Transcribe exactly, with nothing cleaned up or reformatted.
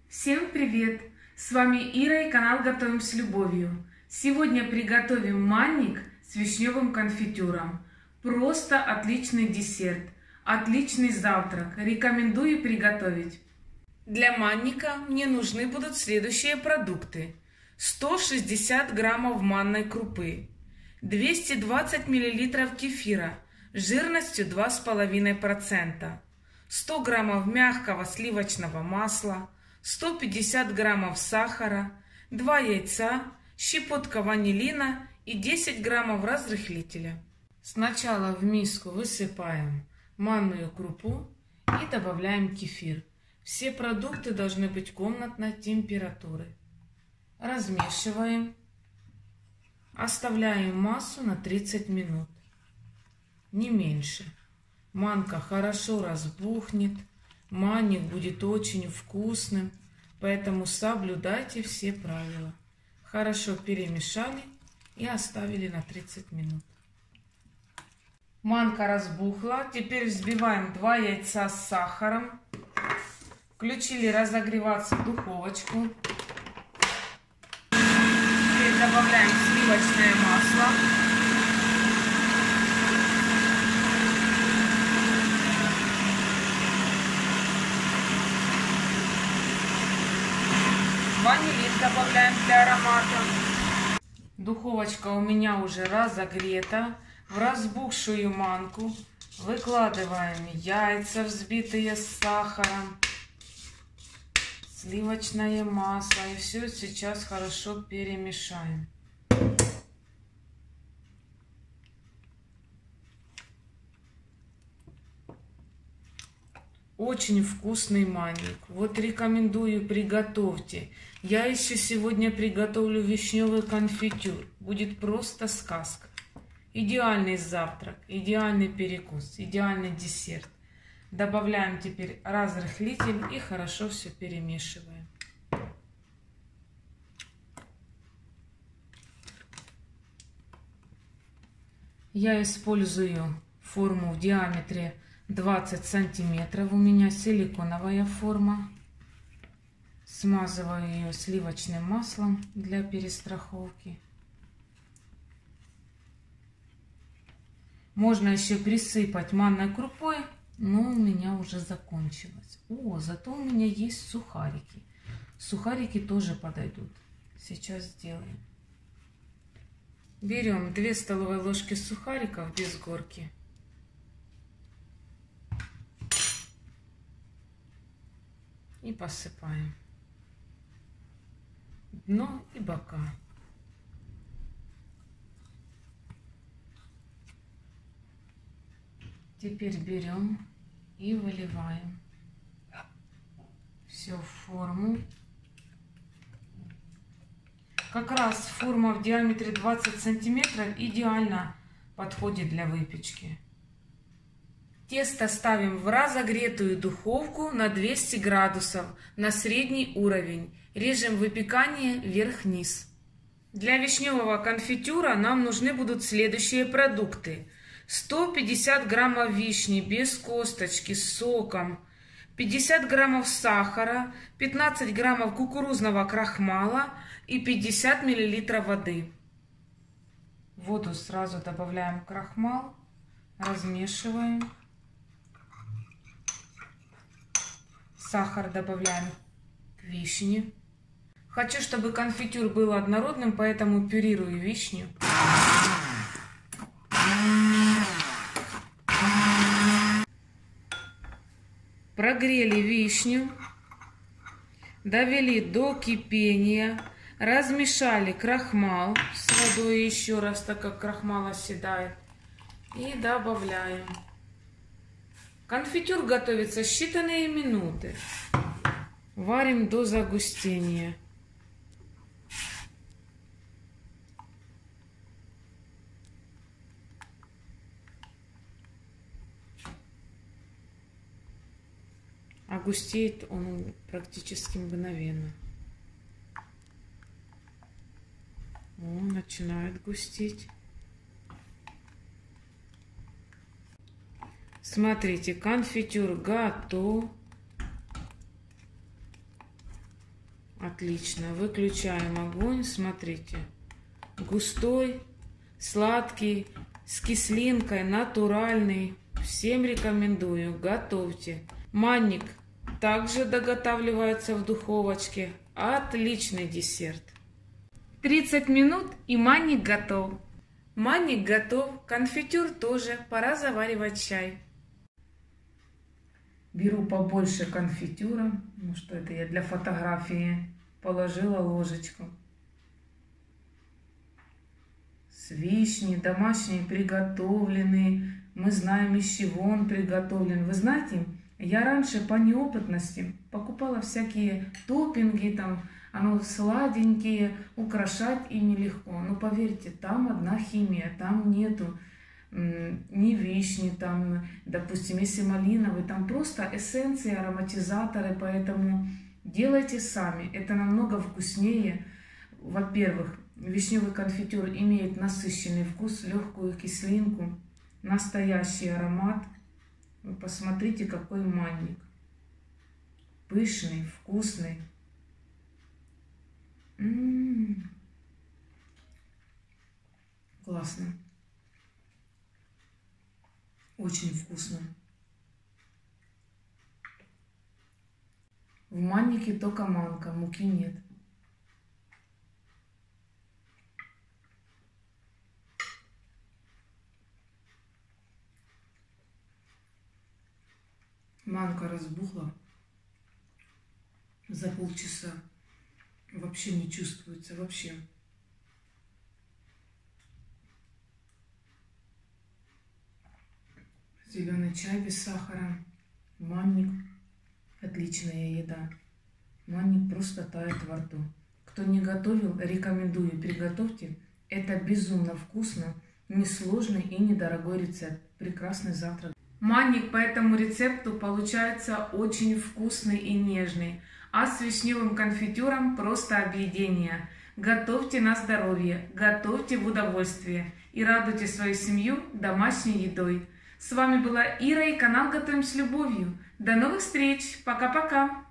Всем привет! С вами Ира и канал Готовим с любовью. Сегодня приготовим манник с вишневым конфитюром. Просто отличный десерт, отличный завтрак. Рекомендую приготовить. Для манника мне нужны будут следующие продукты. сто шестьдесят граммов манной крупы, двести двадцать миллилитров кефира жирностью два с половиной процента, сто граммов мягкого сливочного масла, сто пятьдесят граммов сахара, два яйца, щепотка ванилина и десять граммов разрыхлителя. Сначала в миску высыпаем манную крупу и добавляем кефир. Все продукты должны быть комнатной температуры. Размешиваем. Оставляем массу на тридцать минут. Не меньше. Манка хорошо разбухнет. Манник будет очень вкусным, поэтому соблюдайте все правила. Хорошо перемешали и оставили на тридцать минут. Манка разбухла. Теперь взбиваем два яйца с сахаром. Включили разогреваться духовочку. Теперь добавляем сливочное масло. Ванилин добавляем для аромата. Духовочка у меня уже разогрета. В разбухшую манку выкладываем яйца, взбитые с сахаром, сливочное масло. И все сейчас хорошо перемешаем. Очень вкусный манник. Вот рекомендую, приготовьте. Я еще сегодня приготовлю вишневый конфитюр. Будет просто сказка. Идеальный завтрак, идеальный перекус, идеальный десерт. Добавляем теперь разрыхлитель и хорошо все перемешиваем. Я использую форму в диаметре двадцать сантиметров. У меня силиконовая форма. Смазываю ее сливочным маслом для перестраховки. Можно еще присыпать манной крупой, но у меня уже закончилось. О, зато у меня есть сухарики. Сухарики тоже подойдут. Сейчас сделаем. Берем две столовые ложки сухариков без горки. И посыпаем дно и бока. Теперь берем и выливаем все в форму. Как раз форма в диаметре двадцать сантиметров идеально подходит для выпечки. Тесто ставим в разогретую духовку на двести градусов на средний уровень. Режем выпекание вверх-вниз. Для вишневого конфитюра нам нужны будут следующие продукты. сто пятьдесят граммов вишни без косточки с соком, пятьдесят граммов сахара, пятнадцать граммов кукурузного крахмала и пятьдесят миллилитров воды. В воду сразу добавляем крахмал, размешиваем. Сахар добавляем к вишне. Хочу, чтобы конфитюр был однородным, поэтому пюрирую вишню. Прогрели вишню, довели до кипения, размешали крахмал с водой еще раз, так как крахмал оседает, и добавляем. Конфитюр готовится считанные минуты. Варим до загустения. А густеет он практически мгновенно. Он начинает густеть. Смотрите, конфитюр готов. Отлично. Выключаем огонь. Смотрите. Густой, сладкий, с кислинкой, натуральный. Всем рекомендую. Готовьте. Манник также доготавливается в духовочке. Отличный десерт. тридцать минут и манник готов. Манник готов. Конфитюр тоже. Пора заваривать чай. Беру побольше конфитюра. Ну что это я для фотографии положила ложечку. С вишней, домашний, приготовленный. Мы знаем, из чего он приготовлен. Вы знаете, я раньше по неопытности покупала всякие топпинги, там, оно сладенькие, украшать ими легко. Но поверьте, там одна химия, там нету ни вишни, там, допустим, если малиновый, там просто эссенции, ароматизаторы, поэтому делайте сами. Это намного вкуснее. Во-первых, вишневый конфитюр имеет насыщенный вкус, легкую кислинку, настоящий аромат. Вы посмотрите, какой манник. Пышный, вкусный. М-м-м. Классно. Очень вкусно. В маннике только манка, муки нет. Манка разбухла за полчаса. Вообще не чувствуется, вообще. Зеленый чай без сахара. Манник. Отличная еда. Манник просто тает во рту. Кто не готовил, рекомендую, приготовьте. Это безумно вкусно, несложный и недорогой рецепт. Прекрасный завтрак. Манник по этому рецепту получается очень вкусный и нежный. А с вишневым конфитюром просто объедение. Готовьте на здоровье, готовьте в удовольствие и радуйте свою семью домашней едой. С вами была Ира и канал Готовим с любовью. До новых встреч. Пока-пока.